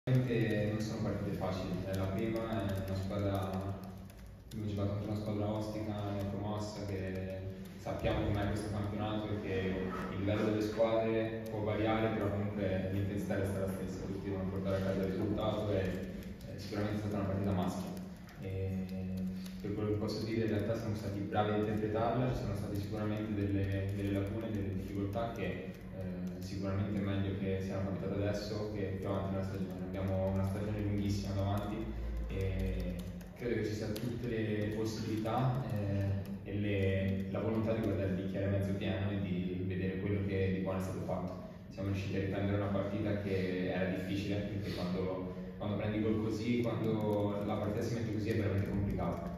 Non sono partite facili, la prima è una squadra, abbiamo giocato contro una squadra ostica, promossa, che sappiamo com'è questo campionato e che il livello delle squadre può variare, però comunque l'intensità resta la stessa, tutti devono portare a casa il risultato e sicuramente è stata una partita maschia. E per quello che posso dire, in realtà siamo stati bravi a interpretarla, ci sono state sicuramente delle lacune, delle difficoltà che sicuramente è meglio che siano capitate adesso che più avanti nella stagione. Abbiamo una stagione lunghissima davanti e credo che ci siano tutte le possibilità e la volontà di guardare il bicchiere mezzo pieno e di vedere quello che di buono è stato fatto. Siamo riusciti a riprendere una partita che era difficile, perché quando prendi gol così, quando la partita si mette così è veramente complicato.